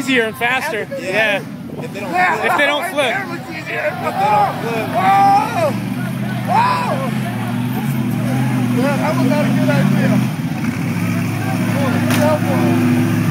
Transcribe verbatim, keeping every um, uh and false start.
easier and faster. Yeah. yeah. If they don't yeah. flip. If they don't flip. If they don't flip. Whoa! Whoa! Yeah, that was not a good idea. Oh,